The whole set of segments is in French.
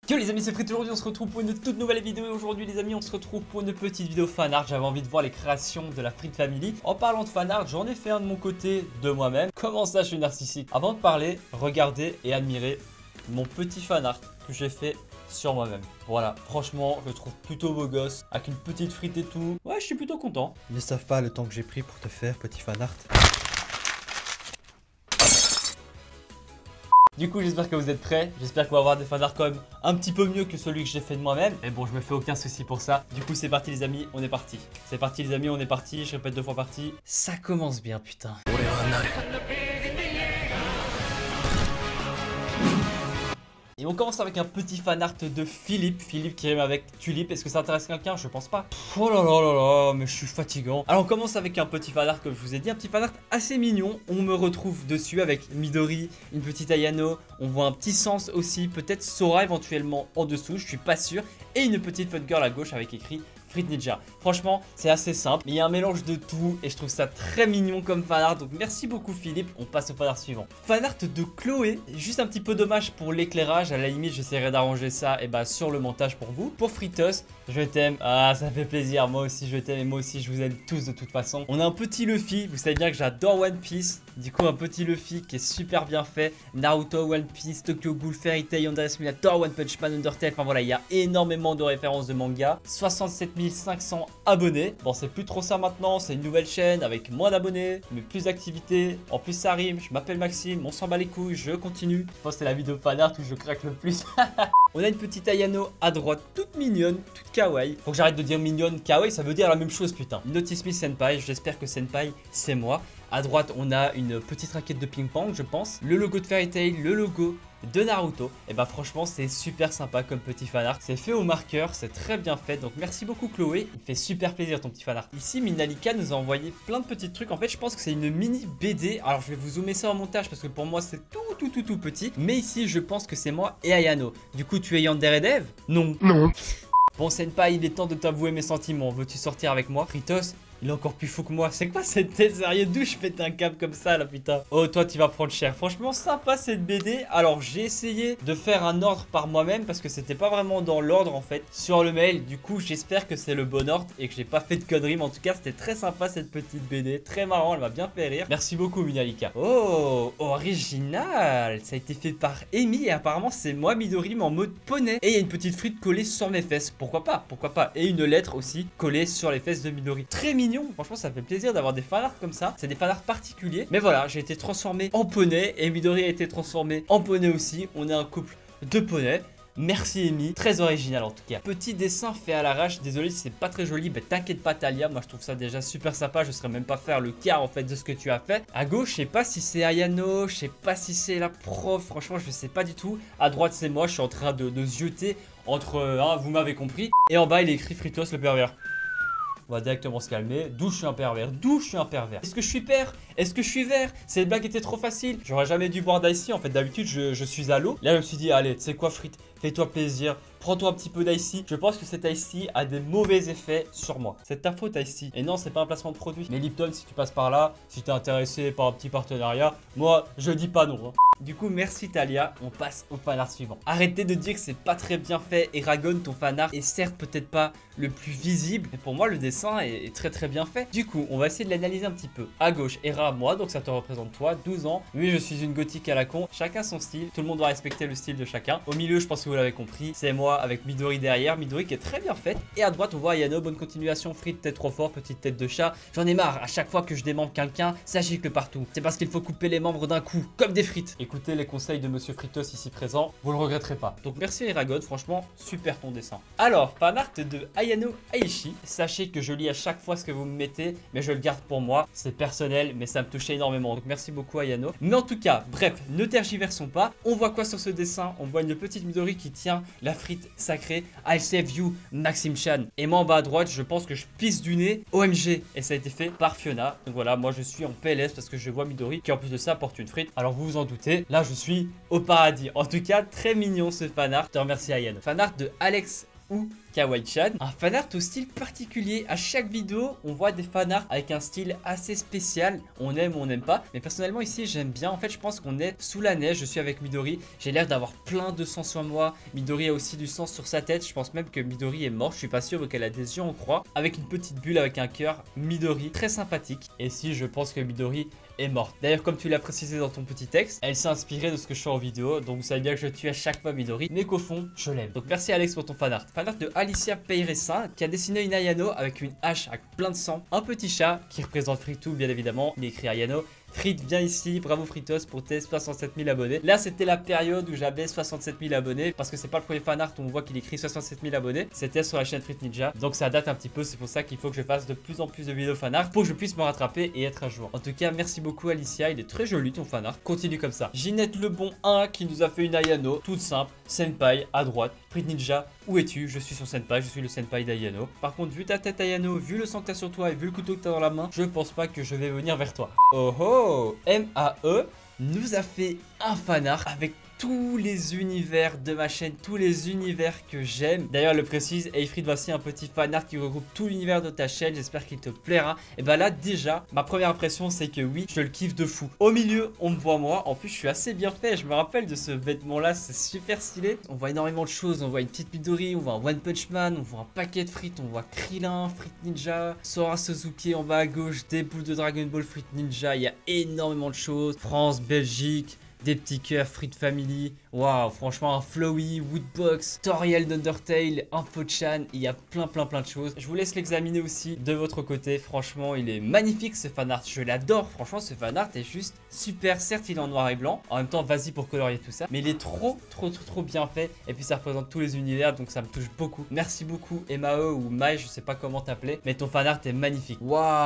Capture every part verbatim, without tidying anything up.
Yo les amis, c'est Frit, aujourd'hui on se retrouve pour une toute nouvelle vidéo. Aujourd'hui les amis, on se retrouve pour une petite vidéo fanart. J'avais envie de voir les créations de la Frit Family. En parlant de fanart, j'en ai fait un de mon côté, de moi-même. Comment ça, je suis narcissique? Avant de parler, regardez et admirez mon petit fanart que j'ai fait sur moi-même. Voilà, franchement, je le trouve plutôt beau gosse, avec une petite frite et tout. Ouais, je suis plutôt content. Ils ne savent pas le temps que j'ai pris pour te faire, petit fanart. Du coup, j'espère que vous êtes prêts. J'espère qu'on va avoir des fanarts quand même un petit peu mieux que celui que j'ai fait de moi-même. Mais bon, je me fais aucun souci pour ça. Du coup, c'est parti les amis, on est parti. C'est parti les amis, on est parti. Je répète deux fois parti. Ça commence bien, putain. Et on commence avec un petit fanart de Philippe. Philippe qui rime avec tulipe. Est-ce que ça intéresse quelqu'un? Je pense pas. Pff, oh là là là là, mais je suis fatigant. Alors on commence avec un petit fanart, comme je vous ai dit. Un petit fanart assez mignon. On me retrouve dessus avec Midori, une petite Ayano. On voit un petit Sens aussi. Peut-être Sora éventuellement en dessous. Je suis pas sûr. Et une petite Fun Girl à gauche avec écrit Frit Ninja. Franchement, c'est assez simple, mais il y a un mélange de tout et je trouve ça très mignon comme fanart. Donc merci beaucoup Philippe. On passe au fanart suivant. Fanart de Chloé. Juste un petit peu dommage pour l'éclairage. À la limite, j'essaierai d'arranger ça et bah, sur le montage pour vous. Pour Fritos, je t'aime. Ah, ça fait plaisir. Moi aussi, je t'aime et moi aussi, je vous aime tous de toute façon. On a un petit Luffy. Vous savez bien que j'adore One Piece. Du coup, un petit Luffy qui est super bien fait. Naruto, One Piece, Tokyo Ghoul, Fairy Tail, Yandere Simulator, One Punch Man, Undertale. Enfin voilà, il y a énormément de références de manga. soixante-sept mille cinq cents abonnés. Bon, c'est plus trop ça maintenant. C'est une nouvelle chaîne avec moins d'abonnés, mais plus d'activités. En plus, ça rime. Je m'appelle Maxime. On s'en bat les couilles. Je continue. Je pense que c'est la vidéo fanart où je craque le plus. On a une petite Ayano à droite, toute mignonne, toute kawaii. Faut que j'arrête de dire mignonne, kawaii, ça veut dire la même chose, putain. Notice me Senpai, j'espère que Senpai, c'est moi. À droite, on a une petite raquette de ping-pong, je pense. Le logo de Fairy Tail, le logo de Naruto. Et bah franchement, c'est super sympa comme petit fanart. C'est fait au marqueur, c'est très bien fait. Donc merci beaucoup Chloé, il fait super plaisir ton petit fanart. Ici, Minalika nous a envoyé plein de petits trucs. En fait, je pense que c'est une mini B D. Alors je vais vous zoomer ça en montage parce que pour moi, c'est tout, tout, tout, tout petit. Mais ici, je pense que c'est moi et Ayano. Du coup, tu es Yandere Dev? Non. Non. Bon, Senpai, il est temps de t'avouer mes sentiments. Veux-tu sortir avec moi? Fritos, il est encore plus fou que moi. C'est quoi cette tête sérieux? D'où je pète un câble comme ça là, putain? Oh, toi, tu vas prendre cher. Franchement, sympa cette B D. Alors, j'ai essayé de faire un ordre par moi-même parce que c'était pas vraiment dans l'ordre en fait sur le mail. Du coup, j'espère que c'est le bon ordre et que j'ai pas fait de conneries. Mais en tout cas, c'était très sympa cette petite B D. Très marrant, elle m'a bien fait rire. Merci beaucoup, Minalika. Oh, original. Ça a été fait par Amy et apparemment, c'est moi, Midori, mais en mode poney. Et il y a une petite frite collée sur mes fesses. Pourquoi pas? Pourquoi pas? Et une lettre aussi collée sur les fesses de Midori. Très mignon. Franchement, ça fait plaisir d'avoir des fanarts comme ça. C'est des fanarts particuliers. Mais voilà, j'ai été transformé en poney et Midori a été transformé en poney aussi. On est un couple de poneys. Merci Amy, très original en tout cas. Petit dessin fait à l'arrache, désolé si c'est pas très joli, mais t'inquiète pas Talia, moi je trouve ça déjà super sympa, je serais même pas faire le quart en fait de ce que tu as fait. À gauche, je sais pas si c'est Ayano, je sais pas si c'est la prof, franchement je sais pas du tout. À droite c'est moi, je suis en train de, de zioter entre, hein, vous m'avez compris. Et en bas il est écrit Fritos le pervers. On va directement se calmer. D'où je suis un pervers? D'où je suis un pervers? Est-ce que je suis père? Est-ce que je suis vert? Cette blague était trop facile. J'aurais jamais dû boire d'icy. En fait, d'habitude, je, je suis à l'eau. Là, je me suis dit, allez, tu sais quoi, frite? Fais-toi plaisir. Prends-toi un petit peu d'icy. Je pense que cet icy a des mauvais effets sur moi. C'est ta faute, icy. Et non, c'est pas un placement de produit. Mais Lipton, si tu passes par là, si t'es intéressé par un petit partenariat, moi, je dis pas non. Hein. Du coup, merci Talia, on passe au fanart suivant. Arrêtez de dire que c'est pas très bien fait. Eragon, ton fanart est certes peut-être pas le plus visible, mais pour moi le dessin est, est très très bien fait. Du coup, on va essayer de l'analyser un petit peu. À gauche, Era, moi, donc ça te représente toi, douze ans. Oui, je suis une gothique à la con. Chacun son style, tout le monde doit respecter le style de chacun. Au milieu, je pense que vous l'avez compris, c'est moi avec Midori derrière. Midori qui est très bien faite. Et à droite, on voit Ayano, bonne continuation, frite, tête trop fort, petite tête de chat. J'en ai marre, à chaque fois que je démembre quelqu'un, ça gicle partout. C'est parce qu'il faut couper les membres d'un coup, comme des frites. Écoutez les conseils de Monsieur Fritos ici présent, vous le regretterez pas. Donc merci Eragon, franchement super ton dessin. Alors, fanart de Ayano Aishi. Sachez que je lis à chaque fois ce que vous me mettez, mais je le garde pour moi. C'est personnel, mais ça me touchait énormément. Donc merci beaucoup Ayano. Mais en tout cas, bref, ne tergiversons pas. On voit quoi sur ce dessin? On voit une petite Midori qui tient la frite sacrée. I save you, Maxime Chan. Et moi en bas à droite, je pense que je pisse du nez. O M G. Et ça a été fait par Fiona. Donc voilà, moi je suis en P L S parce que je vois Midori qui en plus de ça porte une frite. Alors vous vous en doutez, là je suis au paradis. En tout cas, très mignon ce fanart. Je te remercie Ayano. Fanart de Alex ou Kawaii-chan. Un fanart au style particulier. À chaque vidéo, on voit des fanarts avec un style assez spécial. On aime ou on n'aime pas. Mais personnellement, ici, j'aime bien. En fait, je pense qu'on est sous la neige. Je suis avec Midori. J'ai l'air d'avoir plein de sang sur moi. Midori a aussi du sang sur sa tête. Je pense même que Midori est morte. Je suis pas sûr, vu qu'elle a des yeux en croix. Avec une petite bulle avec un cœur. Midori, très sympathique. Et si, je pense que Midori est morte. D'ailleurs, comme tu l'as précisé dans ton petit texte, elle s'est inspirée de ce que je fais en vidéo. Donc, vous savez bien que je tue à chaque fois Midori, mais qu'au fond, je l'aime. Donc, merci Alex pour ton fanart. Fanart de Alicia Peiresin qui a dessiné une Ayano avec une hache avec plein de sang. Un petit chat qui représente Fritou, bien évidemment. Il est écrit Ayano. Frit, viens ici, bravo Fritos pour tes soixante-sept mille abonnés. Là, c'était la période où j'avais soixante-sept mille abonnés. Parce que c'est pas le premier fanart où on voit qu'il écrit soixante-sept mille abonnés. C'était sur la chaîne Frit Ninja. Donc ça date un petit peu. C'est pour ça qu'il faut que je fasse de plus en plus de vidéos fanart pour que je puisse me rattraper et être à jour. En tout cas, merci beaucoup Alicia. Il est très joli ton fanart. Continue comme ça. Ginette Lebon un qui nous a fait une Ayano. Toute simple. Senpai à droite. Frit Ninja, où es-tu? Je suis sur Senpai. Je suis le Senpai d'Ayano. Par contre, vu ta tête Ayano, vu le sang que t'as sur toi et vu le couteau que t'as dans la main, je pense pas que je vais venir vers toi. Oh oh! M A E nous a fait un fanart avec tous les univers de ma chaîne, tous les univers que j'aime. D'ailleurs, elle le précise, Eyfried, voici un petit fanart qui regroupe tout l'univers de ta chaîne. J'espère qu'il te plaira. Et bah là, déjà, ma première impression, c'est que oui, je le kiffe de fou. Au milieu, on me voit moi. En plus, je suis assez bien fait. Je me rappelle de ce vêtement-là, c'est super stylé. On voit énormément de choses. On voit une petite Midori, on voit un One Punch Man, on voit un paquet de frites, on voit Krillin, Frit Ninja, Sora Suzuki en bas à gauche, des boules de Dragon Ball Frit Ninja. Il y a énormément de choses. France, Belgique. Des petits cœurs, Frit Family, waouh, franchement un Flowey, Woodbox, Toriel d'Undertale, Info-chan, il y a plein plein plein de choses. Je vous laisse l'examiner aussi de votre côté, franchement il est magnifique ce fanart, je l'adore, franchement ce fanart est juste super. Certes il est en noir et blanc, en même temps vas-y pour colorier tout ça, mais il est trop trop trop trop bien fait et puis ça représente tous les univers donc ça me touche beaucoup. Merci beaucoup Emma E ou Mai, je sais pas comment t'appeler, mais ton fanart est magnifique.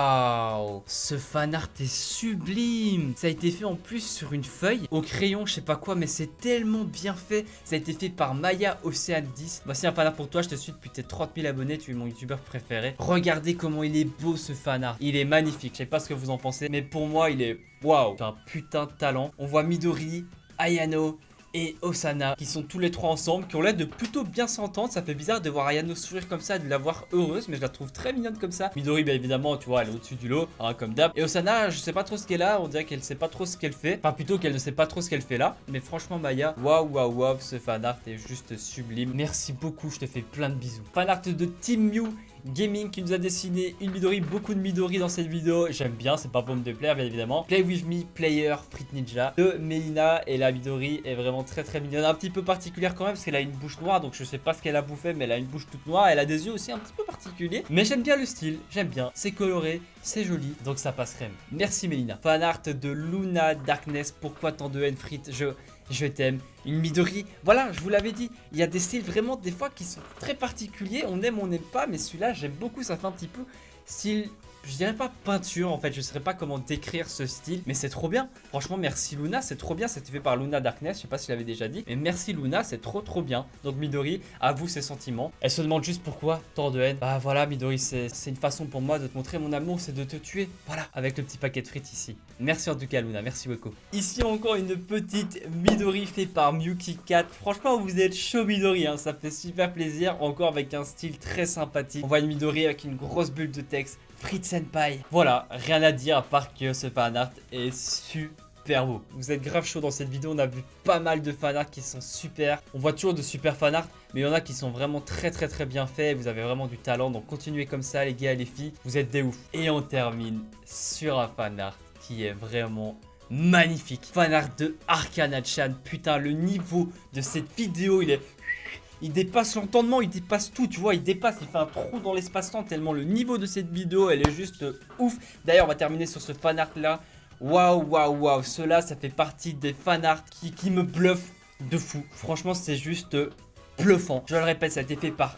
Waouh, ce fanart est sublime, ça a été fait en plus sur une feuille au crayon, je sais pas quoi, mais c'est tellement bien fait. Ça a été fait par Maya Océane dix. Voici un fanart pour toi, je te suis depuis tes trente mille abonnés, tu es mon youtubeur préféré. Regardez comment il est beau ce fanart, il est magnifique. Je sais pas ce que vous en pensez, mais pour moi il est waouh, c'est un putain de talent. On voit Midori, Ayano et Osana qui sont tous les trois ensemble, qui ont l'air de plutôt bien s'entendre. Ça fait bizarre de voir Ayano sourire comme ça et de la voir heureuse, mais je la trouve très mignonne comme ça. Midori, bien évidemment, tu vois, elle est au-dessus du lot, hein, comme d'hab. Et Osana, je sais pas trop ce qu'elle a, on dirait qu'elle sait pas trop ce qu'elle fait. Enfin, plutôt qu'elle ne sait pas trop ce qu'elle fait là. Mais franchement, Maya, waouh, waouh, waouh, ce fanart est juste sublime. Merci beaucoup, je te fais plein de bisous. Fanart de Team Mew Gaming qui nous a dessiné une Midori, beaucoup de Midori dans cette vidéo. J'aime bien, c'est pas pour me déplaire bien évidemment. Play with me, player, Frit Ninja de Melina, et la Midori est vraiment très très mignonne. Un petit peu particulière quand même parce qu'elle a une bouche noire, donc je sais pas ce qu'elle a bouffé, mais elle a une bouche toute noire. Elle a des yeux aussi un petit peu particuliers, mais j'aime bien le style, j'aime bien, c'est coloré, c'est joli, donc ça passe crème. Merci Melina. Fanart de Luna Darkness, pourquoi tant de haine Frit? Je... Je t'aime, une Midori, voilà, je vous l'avais dit, il y a des styles vraiment des fois qui sont très particuliers, on aime, on n'aime pas, mais celui-là j'aime beaucoup, ça fait un petit peu style, je dirais pas peinture en fait, je ne saurais pas comment décrire ce style, mais c'est trop bien. Franchement merci Luna, c'est trop bien, c'était fait par Luna Darkness, je sais pas si je l'avais déjà dit, mais merci Luna, c'est trop trop bien. Donc Midori avoue ses sentiments, elle se demande juste pourquoi tant de haine. Bah voilà Midori, c'est une façon pour moi de te montrer mon amour, c'est de te tuer, voilà, avec le petit paquet de frites ici. Merci en tout cas Luna, merci beaucoup. Ici encore une petite Midori faite par Miyuki quatre. Franchement vous êtes chaud Midori, hein, ça fait super plaisir, encore avec un style très sympathique. On voit une Midori avec une grosse bulle de texte, Frit Senpai. Voilà, rien à dire à part que ce fanart est super beau. Vous êtes grave chaud dans cette vidéo, on a vu pas mal de fanarts qui sont super. On voit toujours de super fanarts, mais il y en a qui sont vraiment très très très bien faits. Vous avez vraiment du talent, donc continuez comme ça les gars et les filles, vous êtes des ouf. Et on termine sur un fanart qui est vraiment magnifique. Fanart de Arcana-chan, putain le niveau de cette vidéo il est... Il dépasse l'entendement, il dépasse tout, tu vois, il dépasse, il fait un trou dans l'espace-temps tellement le niveau de cette vidéo, elle est juste ouf. D'ailleurs, on va terminer sur ce fanart là. Waouh, waouh, waouh, cela, ça fait partie des fanarts qui, qui me bluffent de fou. Franchement, c'est juste bluffant. Je le répète, ça a été fait par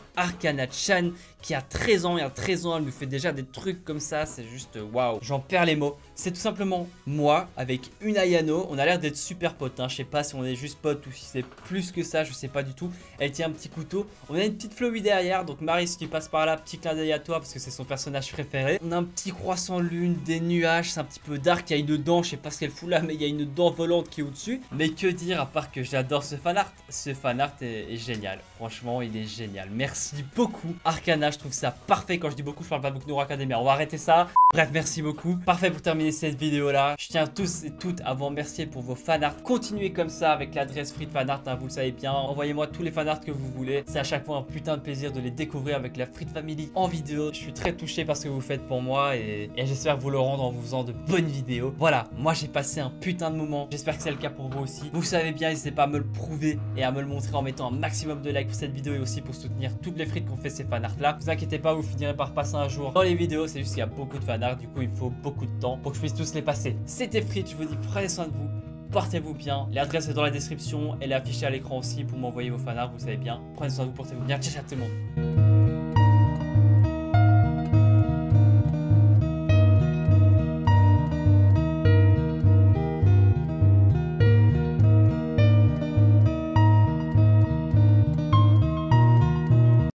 Arcana-chan qui a treize ans. Et à treize ans, elle nous fait déjà des trucs comme ça. C'est juste waouh. J'en perds les mots. c'est tout simplement moi avec une Ayano. On a l'air d'être super potes, hein. Je sais pas si on est juste potes ou si c'est plus que ça, je sais pas du tout. Elle tient un petit couteau. On a une petite Flowey derrière, donc Maris qui passe par là, petit clin d'œil à toi parce que c'est son personnage préféré. On a un petit croissant lune, des nuages, c'est un petit peu dark, il y a une dent, je sais pas ce qu'elle fout là, mais il y a une dent volante qui est au-dessus. Mais que dire à part que j'adore ce fanart. Ce fanart est, est génial, franchement il est génial. Merci beaucoup Arcana, je trouve ça parfait. Quand je dis beaucoup, je parle pas beaucoup de Hero Academia, on va arrêter ça. Bref, merci beaucoup. Parfait pour terminer cette vidéo là. Je tiens tous et toutes à vous remercier pour vos fanarts. Continuez comme ça avec l'adresse Frites Fanart, hein, vous le savez bien. Envoyez-moi tous les fanarts que vous voulez. C'est à chaque fois un putain de plaisir de les découvrir avec la Frites Family en vidéo. Je suis très touché par ce que vous faites pour moi et, et j'espère vous le rendre en vous faisant de bonnes vidéos. Voilà, moi j'ai passé un putain de moment. J'espère que c'est le cas pour vous aussi. Vous savez bien, n'hésitez pas à me le prouver et à me le montrer en mettant un maximum de likes pour cette vidéo et aussi pour soutenir toutes les frites qu'on fait ces fanarts là. Vous inquiétez pas, vous finirez par passer un jour dans les vidéos. C'est juste qu'il y a beaucoup de fanarts, du coup il me faut beaucoup de temps pour que je puisse tous les passer. C'était Frites, je vous dis prenez soin de vous. Portez-vous bien, l'adresse est dans la description, elle est affichée à l'écran aussi pour m'envoyer vos fanarts, vous savez bien. Prenez soin de vous, portez-vous bien, ciao ciao tout le monde.